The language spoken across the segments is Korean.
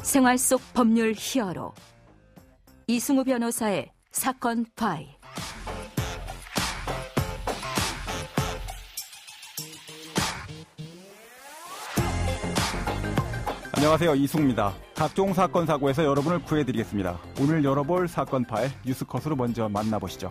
생활 속 법률 히어로 이승우 변호사의 사건 파일. 안녕하세요, 이승우입니다. 각종 사건 사고에서 여러분을 구해드리겠습니다. 오늘 열어볼 사건 파일 뉴스컷으로 먼저 만나보시죠.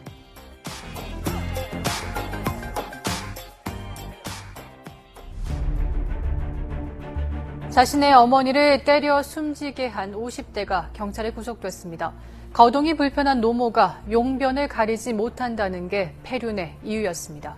자신의 어머니를 때려 숨지게 한 50대가 경찰에 구속됐습니다. 거동이 불편한 노모가 용변을 가리지 못한다는 게 폐륜의 이유였습니다.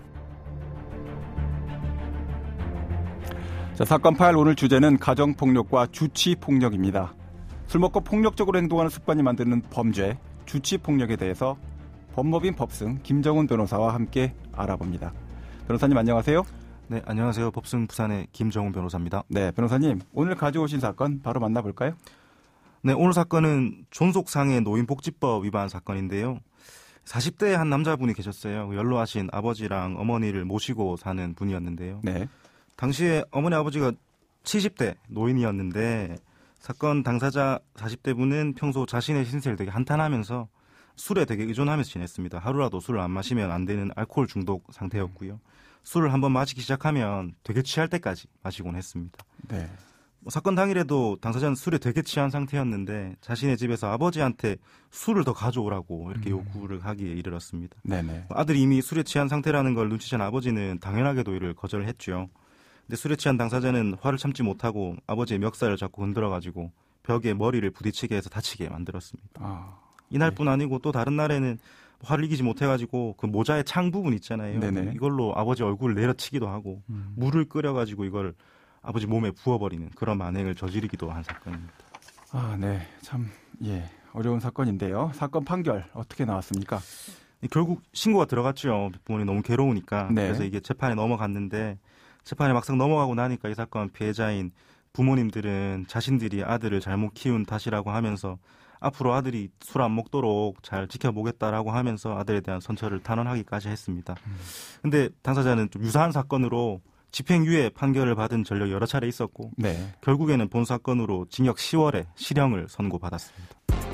자, 사건 파일 오늘 주제는 가정폭력과 주치폭력입니다. 술 먹고 폭력적으로 행동하는 습관이 만드는 범죄, 주치폭력에 대해서 법무법인 법승 김정훈 변호사와 함께 알아봅니다. 변호사님 안녕하세요. 네, 안녕하세요. 법승 부산의 김정훈 변호사입니다. 네, 변호사님 오늘 가져오신 사건 바로 만나볼까요? 네, 오늘 사건은 존속상해 노인복지법 위반 사건인데요. 40대의 한 남자분이 계셨어요. 연로하신 아버지랑 어머니를 모시고 사는 분이었는데요. 네. 당시에 어머니 아버지가 70대 노인이었는데 사건 당사자 40대 분은 평소 자신의 신세를 되게 한탄하면서 술에 되게 의존하면서 지냈습니다. 하루라도 술을 안 마시면 안 되는 알코올 중독 상태였고요. 술을 한번 마시기 시작하면 되게 취할 때까지 마시곤 했습니다. 네. 사건 당일에도 당사자는 술에 되게 취한 상태였는데 자신의 집에서 아버지한테 술을 더 가져오라고 이렇게 요구를 하기에 이르렀습니다. 네네. 아들이 이미 술에 취한 상태라는 걸 눈치챈 아버지는 당연하게도 이를 거절했죠. 근데 술에 취한 당사자는 화를 참지 못하고 아버지의 멱살을 잡고 흔들어가지고 벽에 머리를 부딪히게 해서 다치게 만들었습니다. 이날뿐 아니고 또 다른 날에는 화를 이기지 못해가지고 그 모자의 창 부분 있잖아요. 네네. 이걸로 아버지 얼굴을 내려치기도 하고 물을 끓여가지고 이걸 아버지 몸에 부어버리는 그런 만행을 저지르기도 한 사건입니다. 아, 네. 참, 예. 어려운 사건인데요. 사건 판결 어떻게 나왔습니까? 결국 신고가 들어갔죠. 부모님 너무 괴로우니까. 네. 그래서 이게 재판에 넘어갔는데 재판에 막상 넘어가고 나니까 이 사건 피해자인 부모님들은 자신들이 아들을 잘못 키운 탓이라고 하면서 앞으로 아들이 술 안 먹도록 잘 지켜보겠다라고 하면서 아들에 대한 선처를 단언하기까지 했습니다. 근데 당사자는 좀 유사한 사건으로 집행유예 판결을 받은 전력이 여러 차례 있었고 네. 결국에는 본 사건으로 징역 10월에 실형을 선고받았습니다.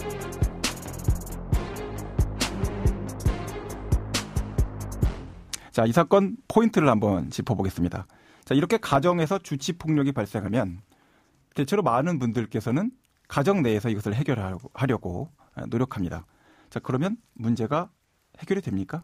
자, 이 사건 포인트를 한번 짚어보겠습니다. 자, 이렇게 가정에서 주치폭력이 발생하면 대체로 많은 분들께서는 가정 내에서 이것을 해결하려고 노력합니다. 자, 그러면 문제가 해결이 됩니까?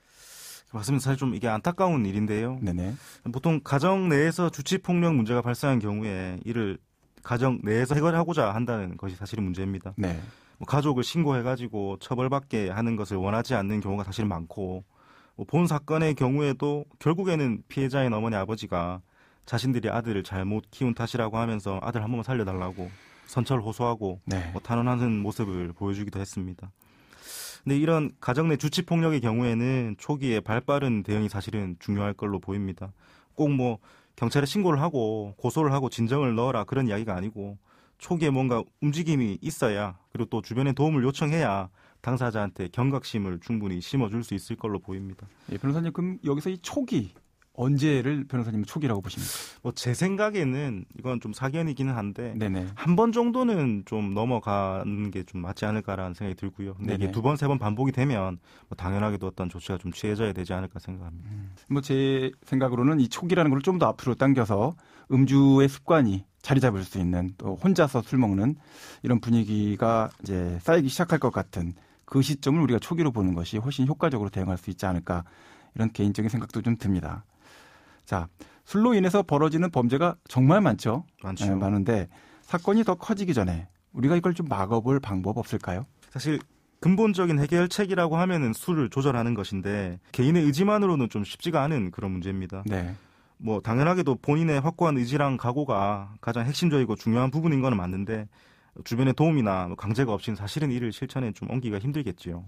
맞습니다. 사실 좀 이게 안타까운 일인데요. 네네. 보통 가정 내에서 주치폭력 문제가 발생한 경우에 이를 가정 내에서 해결하고자 한다는 것이 사실은 문제입니다. 네. 가족을 신고해가지고 처벌받게 하는 것을 원하지 않는 경우가 사실 많고 본 사건의 경우에도 결국에는 피해자인 어머니 아버지가 자신들이 아들을 잘못 키운 탓이라고 하면서 아들 한 번만 살려달라고 선처를 호소하고 네. 탄원하는 모습을 보여주기도 했습니다. 근데 이런 가정 내 주치폭력의 경우에는 초기에 발빠른 대응이 사실은 중요할 걸로 보입니다. 꼭 경찰에 신고를 하고 고소를 하고 진정을 넣어라 그런 이야기가 아니고 초기에 뭔가 움직임이 있어야 그리고 또 주변에 도움을 요청해야 당사자한테 경각심을 충분히 심어줄 수 있을 걸로 보입니다. 예, 변호사님 그럼 여기서 이 초기 언제를 변호사님은 초기라고 보십니까? 제 생각에는 이건 좀 사견이기는 한데 네네. 한 번 정도는 좀 넘어가는 게 좀 맞지 않을까라는 생각이 들고요. 근데 이게 2번, 3번 반복이 되면 당연하게도 어떤 조치가 좀 취해져야 되지 않을까 생각합니다. 제 생각으로는 이 초기라는 걸 좀 더 앞으로 당겨서 음주의 습관이 자리 잡을 수 있는 또 혼자서 술 먹는 이런 분위기가 이제 쌓이기 시작할 것 같은 그 시점을 우리가 초기로 보는 것이 훨씬 효과적으로 대응할 수 있지 않을까 이런 개인적인 생각도 좀 듭니다. 자, 술로 인해서 벌어지는 범죄가 정말 많죠. 많죠. 네, 많은데 사건이 더 커지기 전에 우리가 이걸 좀 막아볼 방법 없을까요? 사실 근본적인 해결책이라고 하면은 술을 조절하는 것인데 개인의 의지만으로는 좀 쉽지가 않은 그런 문제입니다. 네. 당연하게도 본인의 확고한 의지랑 각오가 가장 핵심적이고 중요한 부분인 건 맞는데 주변의 도움이나 강제가 없이는 사실은 이를 실천에 좀 옮기기가 힘들겠지요.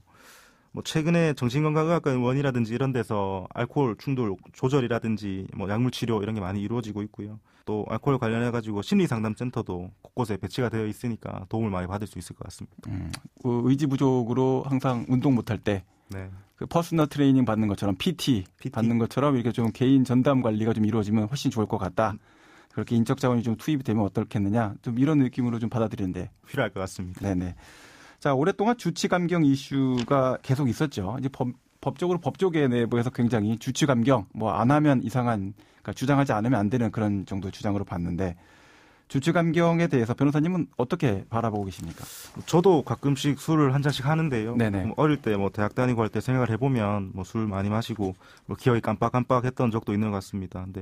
최근에 정신건강의학과 의원이라든지 이런 데서 알코올 중독 조절이라든지 약물 치료 이런 게 많이 이루어지고 있고요. 또 알코올 관련해가지고 심리상담센터도 곳곳에 배치가 되어 있으니까 도움을 많이 받을 수 있을 것 같습니다. 의지 부족으로 항상 운동 못할 때 네. 그 퍼스널 트레이닝 받는 것처럼 PT 받는 것처럼 이렇게 좀 개인 전담 관리가 좀 이루어지면 훨씬 좋을 것 같다. 그렇게 인적 자원이 좀 투입이 되면 어떻겠느냐, 좀 이런 느낌으로 좀 받아들이는데 필요할 것 같습니다. 네네. 자, 오랫동안 주치 감경 이슈가 계속 있었죠. 이제 법적으로 법조계 내부에서 굉장히 주치 감경 뭐 안 하면 이상한, 그러니까 주장하지 않으면 안 되는 그런 정도의 주장으로 봤는데, 주치 감경에 대해서 변호사님은 어떻게 바라보고 계십니까? 저도 가끔씩 술을 한 잔씩 하는데요. 네네. 어릴 때 뭐 대학 다니고 할 때 생각을 해보면 뭐 술 많이 마시고 뭐 기억이 깜빡깜빡했던 적도 있는 것 같습니다. 근데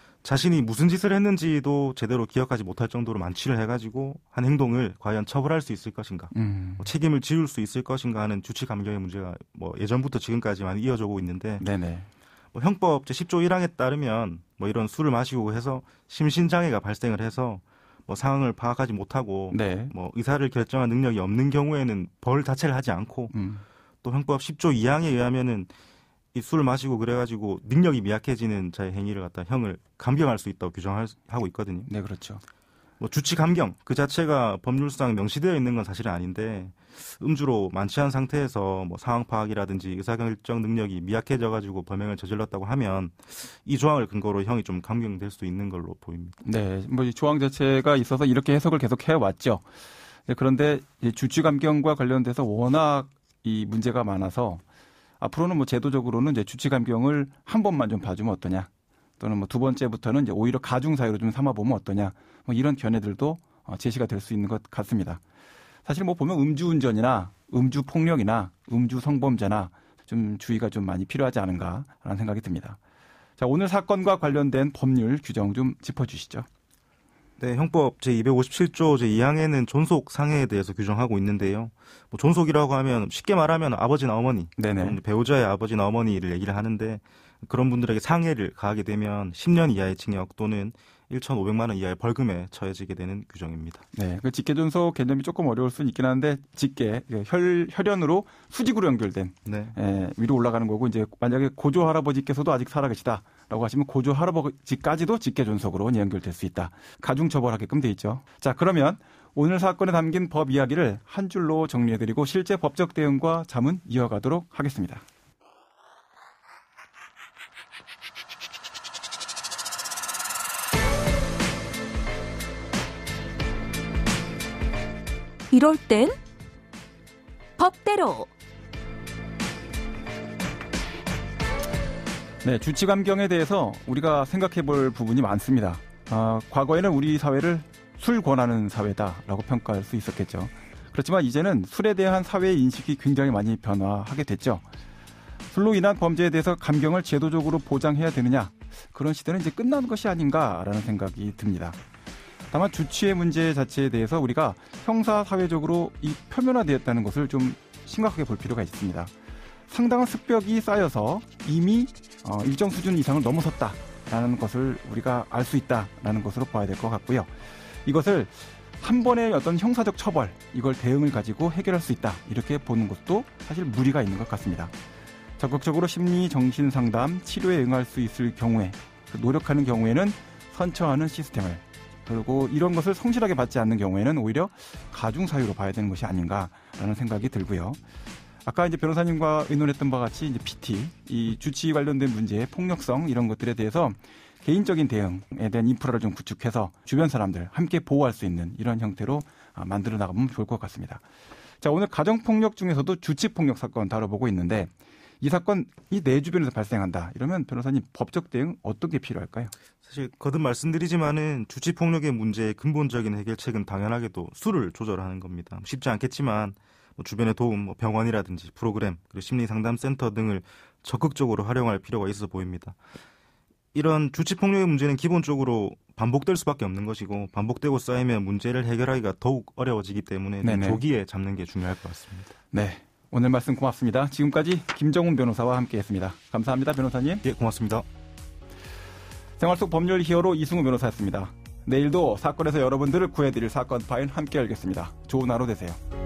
자신이 무슨 짓을 했는지도 제대로 기억하지 못할 정도로 만취를 해가지고 한 행동을 과연 처벌할 수 있을 것인가, 뭐 책임을 지울 수 있을 것인가 하는 주치 감경의 문제가 뭐 예전부터 지금까지 많이 이어져 오고 있는데, 네네. 뭐 형법 제10조 1항에 따르면 뭐 이런 술을 마시고 해서 심신장애가 발생을 해서 뭐 상황을 파악하지 못하고 네. 뭐 의사를 결정할 능력이 없는 경우에는 벌 자체를 하지 않고 또 형법 10조 2항에 의하면은 이 술을 마시고 그래가지고 능력이 미약해지는 자의 행위를 갖다 형을 감경할 수 있다고 규정하고 있거든요. 네, 그렇죠. 뭐 주치 감경 그 자체가 법률상 명시되어 있는 건 사실은 아닌데, 음주로 만취한 상태에서 뭐 상황 파악이라든지 의사결정 능력이 미약해져가지고 범행을 저질렀다고 하면 이 조항을 근거로 형이 좀 감경될 수 있는 걸로 보입니다. 네, 뭐 이 조항 자체가 있어서 이렇게 해석을 계속 해왔죠. 네, 그런데 주치 감경과 관련돼서 워낙 이 문제가 많아서 앞으로는 뭐 제도적으로는 이제 주치 감경을 한 번만 좀 봐주면 어떠냐, 또는 뭐 두 번째부터는 이제 오히려 가중 사유로 좀 삼아보면 어떠냐, 뭐 이런 견해들도 제시가 될 수 있는 것 같습니다. 사실 뭐 보면 음주운전이나 음주폭력이나 음주성범죄나 좀 주의가 좀 많이 필요하지 않은가라는 생각이 듭니다. 자, 오늘 사건과 관련된 법률 규정 좀 짚어주시죠. 네, 형법 제257조 제2항에는 존속 상해에 대해서 규정하고 있는데요. 뭐 존속이라고 하면 쉽게 말하면 아버지나 어머니, 네네. 배우자의 아버지나 어머니를 얘기를 하는데, 그런 분들에게 상해를 가하게 되면 10년 이하의 징역 또는 1,500만 원 이하의 벌금에 처해지게 되는 규정입니다. 네, 그 직계존속 개념이 조금 어려울 수는 있긴 한데, 직계 혈연으로 수직으로 연결된 네. 위로 올라가는 거고, 이제 만약에 고조 할아버지께서도 아직 살아계시다라고 하시면 고조 할아버지까지도 직계존속으로 연결될 수 있다. 가중처벌하게끔 돼 있죠. 자, 그러면 오늘 사건에 담긴 법 이야기를 한 줄로 정리해드리고 실제 법적 대응과 자문 이어가도록 하겠습니다. 이럴 땐 법대로. 네, 주치 감경에 대해서 우리가 생각해 볼 부분이 많습니다. 과거에는 우리 사회를 술 권하는 사회다라고 평가할 수 있었겠죠. 그렇지만 이제는 술에 대한 사회의 인식이 굉장히 많이 변화하게 됐죠. 술로 인한 범죄에 대해서 감경을 제도적으로 보장해야 되느냐, 그런 시대는 이제 끝난 것이 아닌가라는 생각이 듭니다. 다만 주치의 문제 자체에 대해서 우리가 형사 사회적으로 이 표면화되었다는 것을 좀 심각하게 볼 필요가 있습니다. 상당한 습벽이 쌓여서 이미 일정 수준 이상을 넘어섰다라는 것을 우리가 알 수 있다라는 것으로 봐야 될 것 같고요. 이것을 한 번의 어떤 형사적 처벌, 이걸 대응을 가지고 해결할 수 있다, 이렇게 보는 것도 사실 무리가 있는 것 같습니다. 적극적으로 심리 정신 상담, 치료에 응할 수 있을 경우에, 노력하는 경우에는 선처하는 시스템을, 그리고 이런 것을 성실하게 받지 않는 경우에는 오히려 가중 사유로 봐야 되는 것이 아닌가라는 생각이 들고요. 아까 이제 변호사님과 의논했던 바와 같이 이제 PT, 이 주치 관련된 문제, 폭력성 이런 것들에 대해서 개인적인 대응에 대한 인프라를 좀 구축해서 주변 사람들 함께 보호할 수 있는 이런 형태로 만들어 나가면 좋을 것 같습니다. 자, 오늘 가정폭력 중에서도 주치폭력 사건 다뤄보고 있는데, 이 사건이 내 주변에서 발생한다 이러면 변호사님, 법적 대응 어떤 게 필요할까요? 사실 거듭 말씀드리지만은 주치폭력의 문제의 근본적인 해결책은 당연하게도 수를 조절하는 겁니다. 쉽지 않겠지만 뭐 주변의 도움, 뭐 병원이라든지 프로그램, 그리고 심리상담센터 등을 적극적으로 활용할 필요가 있어 보입니다. 이런 주치폭력의 문제는 기본적으로 반복될 수밖에 없는 것이고, 반복되고 쌓이면 문제를 해결하기가 더욱 어려워지기 때문에 조기에 잡는 게 중요할 것 같습니다. 네, 오늘 말씀 고맙습니다. 지금까지 김정훈 변호사와 함께했습니다. 감사합니다, 변호사님. 예, 고맙습니다. 생활 속 법률 히어로 이승우 변호사였습니다. 내일도 사건에서 여러분들을 구해드릴 사건 파일 함께 열겠습니다. 좋은 하루 되세요.